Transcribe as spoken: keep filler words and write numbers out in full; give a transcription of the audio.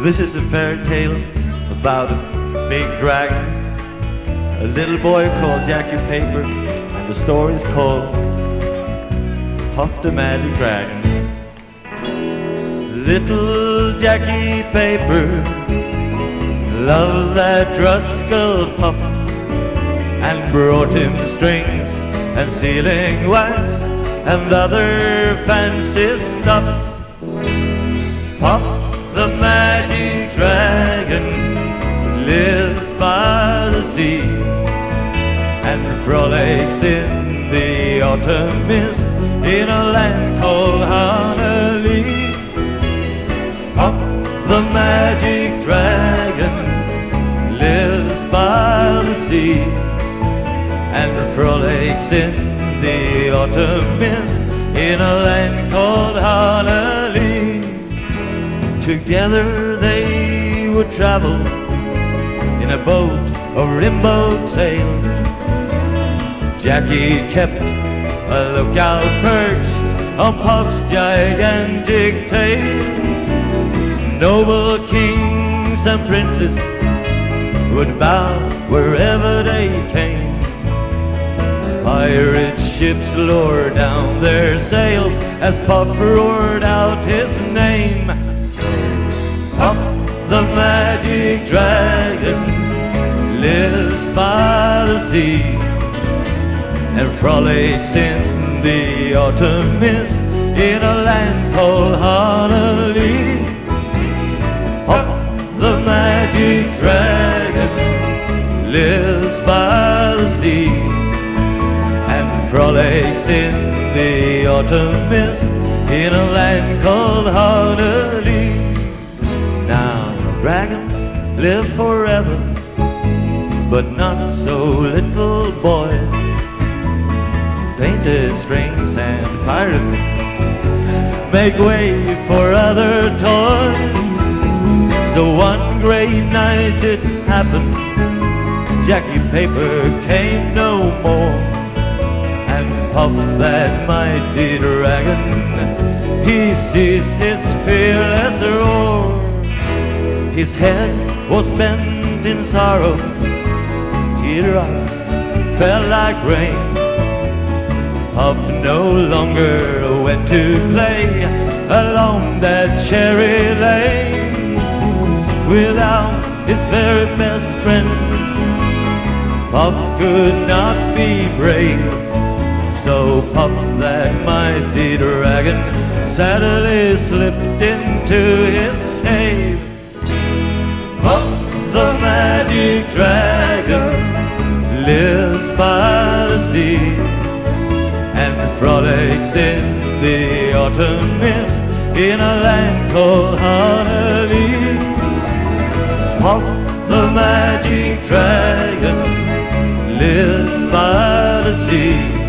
This is a fairy tale about a big dragon, a little boy called Jackie Paper, and the story's called Puff the Magic Dragon. Little Jackie Paper loved that Driscoll Puff, and brought him strings and sealing wax and other fancy stuff. Puff the Magic Dragon lives by the sea and frolics in the autumn mist in a land called Honolulu. Puff the Magic Dragon lives by the sea and frolics in the autumn mist in a land called Honolulu. Together they would travel in a boat of rimboat sails. Jackie kept a lookout perch on Puff's gigantic tail. Noble kings and princes would bow wherever they came. Pirate ships lowered down their sails as Puff roared out his name. Puff the Magic Dragon lives by the sea and frolics in the autumn mist in a land called Honolulu. Puff the Magic Dragon lives by the sea and frolics in the autumn mist in a land called Honolulu. Now dragons live forever, but not so little boys. Painted strings and fire things make way for other toys. So one great night it happened, Jackie Paper came no more, and Puff that mighty dragon, he ceased his fearless roar. His head was bent in sorrow, teardrops fell like rain. Puff no longer went to play along that cherry lane without his very best friend. Puff could not be brave, so Puff that mighty dragon sadly slipped into his cave. Puff the Magic Dragon lives by the sea and frolics in the autumn mist in a land called Honolulu. Puff the Magic Dragon lives by the sea